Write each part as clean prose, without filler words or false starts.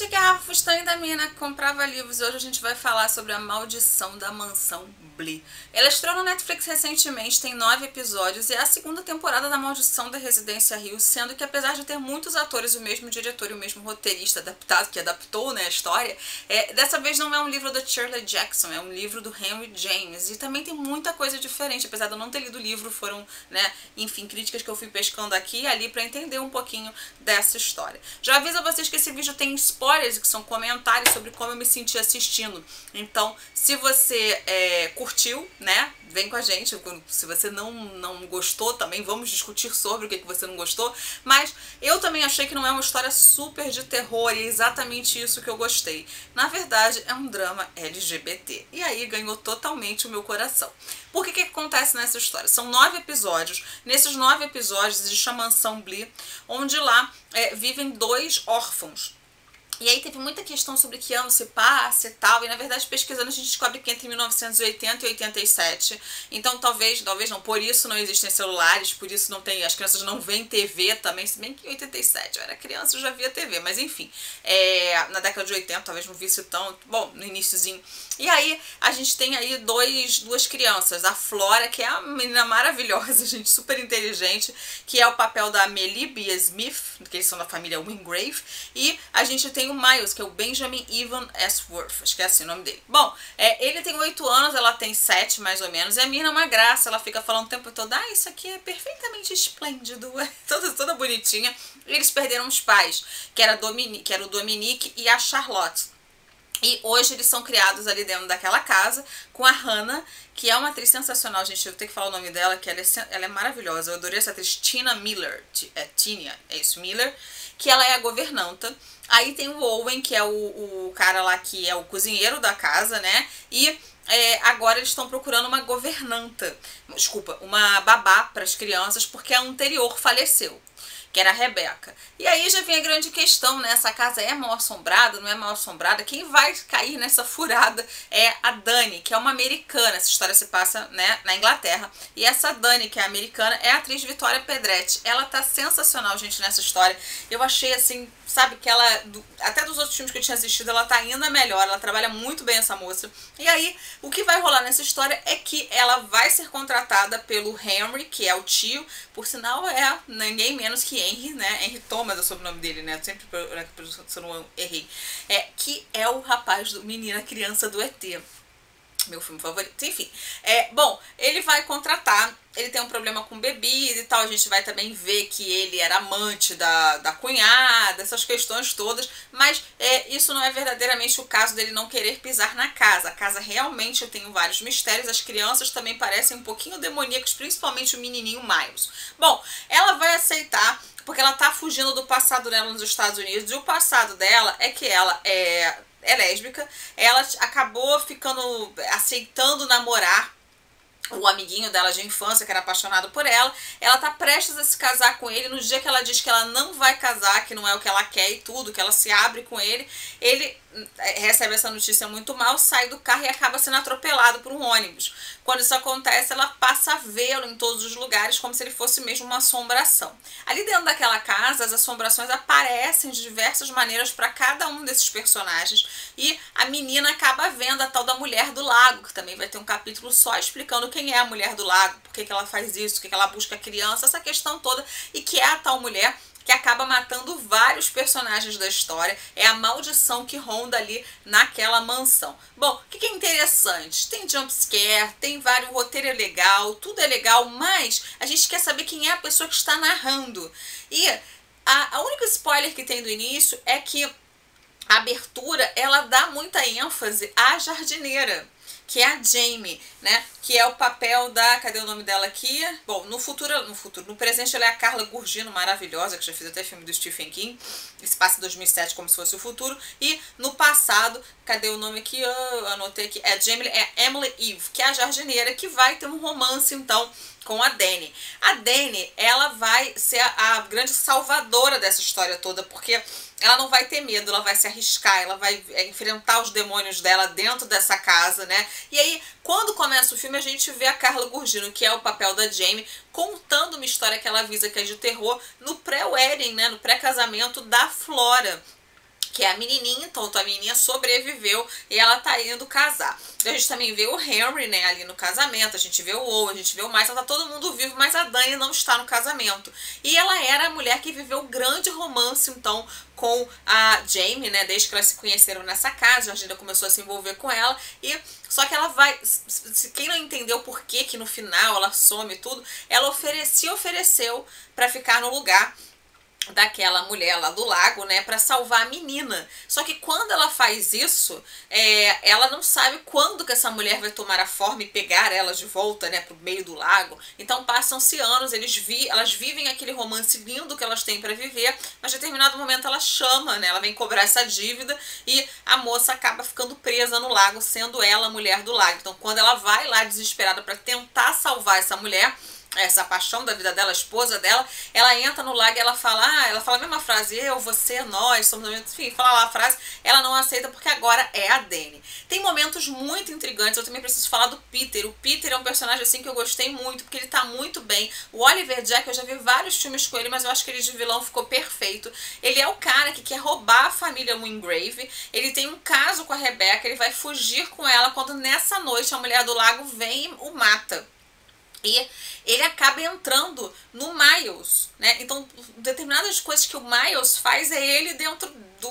Gente, aqui é a Rafa Fustani da Mina que comprava livros e hoje a gente vai falar sobre a maldição da mansão Bly. Ela estreou no Netflix recentemente, tem 9 episódios e é a segunda temporada da maldição da Residência Hill, sendo que apesar de ter muitos atores, o mesmo diretor e o mesmo roteirista adaptado, que adaptou, né, a história, dessa vez não é um livro da Shirley Jackson, é um livro do Henry James e também tem muita coisa diferente, apesar de eu não ter lido o livro, foram, né, enfim, críticas que eu fui pescando aqui e ali pra entender um pouquinho dessa história. Já aviso a vocês que esse vídeo tem spoilers, que são comentários sobre como eu me senti assistindo. Então, se você curtiu, né, vem com a gente. Se você não gostou, também vamos discutir sobre o que você não gostou. Mas eu também achei que não é uma história super de terror e é exatamente isso que eu gostei. Na verdade, é um drama LGBT. E aí ganhou totalmente o meu coração. Por que acontece nessa história? São 9 episódios. Nesses 9 episódios existe a mansão Bly, onde lá vivem 2 órfãos. E aí teve muita questão sobre que ano se passa e tal, e na verdade pesquisando a gente descobre que entre 1980 e 87, então talvez não, por isso não existem celulares, por isso não tem, as crianças não veem TV também, se bem que em 87 eu era criança, eu já via TV, mas enfim, na década de 80 talvez não visse tão, bom, no iniciozinho. E aí a gente tem aí duas crianças, a Flora, que é uma menina maravilhosa, gente, super inteligente, que é o papel da Melibia Smith, que eles são da família Wingrave, e a gente tem o Miles, que é o Benjamin Evan Ashworth, acho que é assim o nome dele. Bom, ele tem 8 anos, ela tem 7 mais ou menos, e a menina é uma graça, ela fica falando o tempo todo, isso aqui é perfeitamente esplêndido, toda bonitinha. E eles perderam os pais, que era o Dominique e a Charlotte. E hoje eles são criados ali dentro daquela casa com a Hannah, que é uma atriz sensacional, gente, eu tenho que falar o nome dela, que ela é maravilhosa. Eu adorei essa atriz, Tina Miller, Miller, que ela é a governanta. Aí tem o Owen, que é o cara lá que é o cozinheiro da casa, né? E agora eles estão procurando uma governanta, desculpa, uma babá para as crianças, porque a anterior faleceu, que era a Rebecca. E aí já vem a grande questão, né? Essa casa é mal assombrada, não é mal assombrada? Quem vai cair nessa furada é a Dani, que é uma americana. Essa história se passa, né, na Inglaterra. E essa Dani, que é americana, é a atriz Vitória Pedretti. Ela tá sensacional, gente, nessa história. Eu achei, assim, sabe, que ela, até dos outros filmes que eu tinha assistido, ela tá ainda melhor. Ela trabalha muito bem, essa moça. E aí, o que vai rolar nessa história é que ela vai ser contratada pelo Henry, que é o tio. Por sinal, é ninguém menos que Henry, né? Henry Thomas é o sobrenome dele, né? Sempre se eu não errei. Que é o rapaz do Menina Criança do ET. Meu filme favorito. Enfim. Bom, ele vai contratar. Ele tem um problema com bebida e tal. A gente vai também ver que ele era amante da cunhada, essas questões todas. Mas isso não é verdadeiramente o caso dele não querer pisar na casa. A casa realmente, eu tenho vários mistérios. As crianças também parecem um pouquinho demoníacos, principalmente o menininho Miles. Bom, ela vai aceitar, porque ela tá fugindo do passado dela nos Estados Unidos. E o passado dela é que ela é lésbica. Ela acabou aceitando namorar o amiguinho dela de infância, que era apaixonado por ela. Ela tá prestes a se casar com ele. No dia que ela diz que ela não vai casar, que não é o que ela quer e tudo, que ela se abre com ele, ele recebe essa notícia muito mal, sai do carro e acaba sendo atropelado por um ônibus. Quando isso acontece, ela passa a vê-lo em todos os lugares, como se ele fosse mesmo uma assombração. Ali dentro daquela casa, as assombrações aparecem de diversas maneiras para cada um desses personagens, e a menina acaba vendo a tal da Mulher do Lago, que também vai ter um capítulo só explicando quem é a Mulher do Lago, por que ela faz isso, por que ela busca a criança, essa questão toda, e que é a tal mulher que acaba matando vários personagens da história. É a maldição que ronda ali naquela mansão. Bom, o que é interessante? Tem jumpscare, tem vários, o roteiro é legal, tudo é legal, mas a gente quer saber quem é a pessoa que está narrando. E a única spoiler que tem do início é que a abertura, ela dá muita ênfase à jardineira, que é a Jamie, né? Que é o papel da... Cadê o nome dela aqui? Bom, no presente ela é a Carla Gugino, maravilhosa, que já fez até filme do Stephen King. Isso passa em 2007 como se fosse o futuro. E no passado, cadê o nome aqui? Eu anotei aqui. É Emily Eve, que é a jardineira, que vai ter um romance, então, com a Dani. A Dani, ela vai ser a grande salvadora dessa história toda, porque ela não vai ter medo, ela vai se arriscar, ela vai enfrentar os demônios dela dentro dessa casa, né? E aí, quando começa o filme, a gente vê a Carla Gugino, que é o papel da Jamie, contando uma história que ela avisa que é de terror no pré-wedding, né? No pré-casamento da Flora. que é a menininha. Então a menininha sobreviveu e ela tá indo casar. A gente também vê o Henry, né, ali no casamento, a gente vê o Owen, a gente vê o Michael, tá todo mundo vivo, mas a Dani não está no casamento. E ela era a mulher que viveu o grande romance, então, com a Jamie, né, desde que elas se conheceram nessa casa. A Georgina começou a se envolver com ela, e só que ela vai, quem não entendeu por que no final ela some e tudo, ela se ofereceu para ficar no lugar daquela mulher lá do lago, né, pra salvar a menina. Só que quando ela faz isso, ela não sabe quando que essa mulher vai tomar a forma e pegar ela de volta, né, pro meio do lago. Então passam-se anos, elas vivem aquele romance lindo que elas têm pra viver, mas em determinado momento ela chama, né, ela vem cobrar essa dívida e a moça acaba ficando presa no lago, sendo ela a mulher do lago. Então quando ela vai lá desesperada pra tentar salvar essa mulher, essa paixão da vida dela, a esposa dela, ela entra no lago e ela fala a mesma frase, eu, você, nós, somos, enfim, fala lá a frase, ela não aceita porque agora é a Dani. Tem momentos muito intrigantes, eu também preciso falar do Peter. O Peter é um personagem assim que eu gostei muito, porque ele tá muito bem. O Oliver Jack, eu já vi vários filmes com ele, mas eu acho que ele de vilão ficou perfeito. Ele é o cara que quer roubar a família Wingrave, ele tem um caso com a Rebecca, ele vai fugir com ela, quando nessa noite a mulher do lago vem e o mata. E ele acaba entrando no Miles, né? Então, determinadas coisas que o Miles faz é ele dentro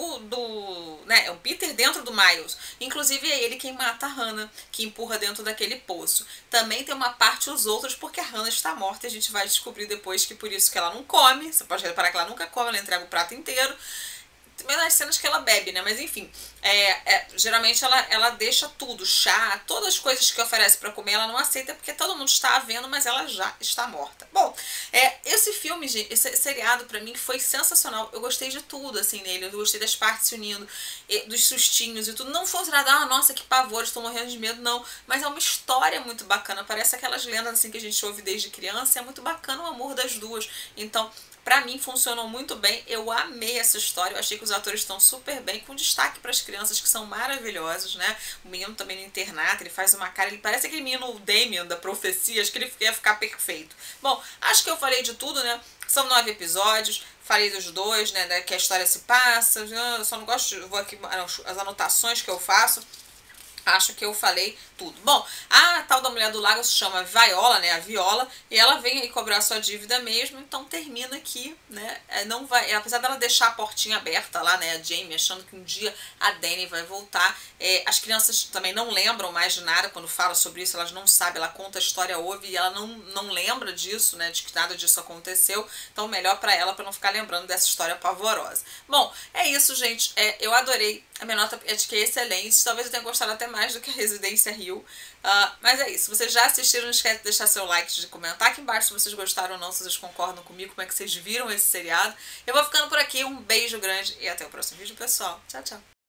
né? É o Peter dentro do Miles. Inclusive é ele quem mata a Hannah, que empurra dentro daquele poço. Também tem uma parte os outros, porque a Hannah está morta e a gente vai descobrir depois que por isso que ela não come. Você pode reparar que ela nunca come, ela entrega o prato inteiro. Também nas cenas que ela bebe, né? Mas enfim, geralmente ela deixa tudo, chá, todas as coisas que oferece pra comer, ela não aceita porque todo mundo está vendo, mas ela já está morta. Bom, esse filme, gente, esse seriado pra mim foi sensacional. Eu gostei de tudo, assim, nele. Eu gostei das partes se unindo, dos sustinhos e tudo. Não foi nada, nossa, que pavor, estou morrendo de medo, não. Mas é uma história muito bacana. Parece aquelas lendas, assim, que a gente ouve desde criança. É muito bacana o amor das duas. Então, pra mim funcionou muito bem, eu amei essa história, eu achei que os atores estão super bem, com destaque para as crianças que são maravilhosos, né? O menino também no internato, ele faz uma cara, ele parece aquele menino o Damien da profecia, acho que ele ia ficar perfeito. Bom, acho que eu falei de tudo, né? São 9 episódios, falei dos dois, né? Que a história se passa, eu só não gosto, vou aqui, as anotações que eu faço. Acho que eu falei tudo. Bom, a tal da mulher do lago se chama Viola, né? A Viola. E ela vem aí cobrar sua dívida mesmo. Então termina aqui, né? Não vai, apesar dela deixar a portinha aberta lá, né? A Jamie achando que um dia a Dani vai voltar. As crianças também não lembram mais de nada quando fala sobre isso. Elas não sabem. Ela conta a história, ouve e ela não lembra disso, né? De que nada disso aconteceu. Então melhor pra ela, pra não ficar lembrando dessa história pavorosa. Bom, é isso, gente. Eu adorei. A minha nota é de que é excelente. Talvez eu tenha gostado até mais do que a Residência Hill. Mas é isso. Se vocês já assistiram, não esquece de deixar seu like, de comentar aqui embaixo se vocês gostaram ou não, se vocês concordam comigo, como é que vocês viram esse seriado. Eu vou ficando por aqui. Um beijo grande e até o próximo vídeo, pessoal. Tchau, tchau.